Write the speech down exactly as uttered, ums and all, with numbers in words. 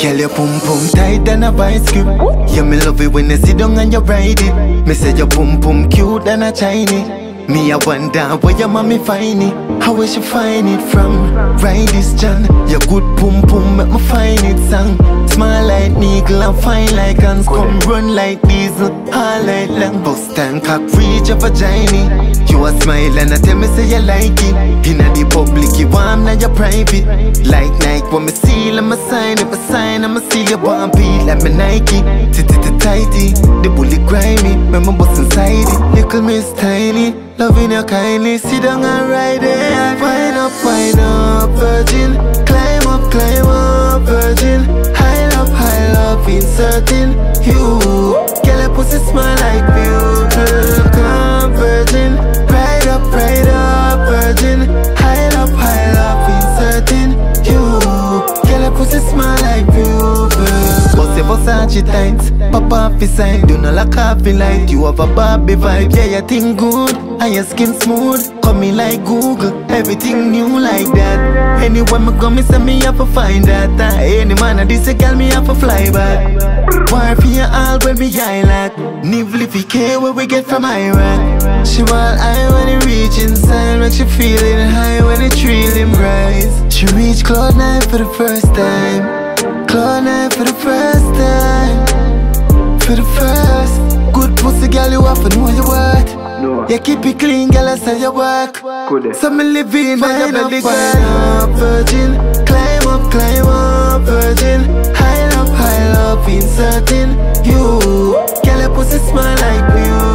Girl, your pum pum tight than a vice grip. Yeah, me love it when you sit down and you ride it. Me say your pum pum cute than a Chinese. Me I wonder where your mommy find it. How will she find it from? Ride this John. Your good pum pum make me find it song. Small like needle and fine like hands. Come run like diesel all night long. Bust and cock reach your vagina. You a smile and I tell me say you like it. Inna the public you warm now you private. Like Nike when me seal I'ma sign. If I sign I'ma seal you want beat like me Nike. Tighty, the bullet grimy. When my bust inside it. Little miss tiny. Loving you kindly, sit down and ride it. Wind up, wind up, virgin. Climb up, climb up, virgin. High up, high up, inserting you. Girl, your pussy smell like beauty. Come, virgin. Ride up, ride up, virgin. High up, high up, inserting you. Girl, your pussy smell like beauty. Bust your Versace tights, pop off the side. Do not like off the light. You have a Barbie vibe, yeah, you think good. And your skin smooth, coming like Google. Everything new like that. Anywhere me go, me say me have to find that. uh, Any man of this, a girl me have to fly back. War for you all when me high like Nivlifique where we get from Iraq. She want high when it reach inside. Make she feeling high when it reeling rise. She reach cloud nine for the first time. Cloud nine for the first time. For the first. Good pussy girl, you have to know your worth. No. You keep it clean, girl, I say you work. Good. So me live in for your belly, girl. Virgin, climb up, climb up, virgin. High up, high up, inserting you. Girl, your pussy smell like beauty.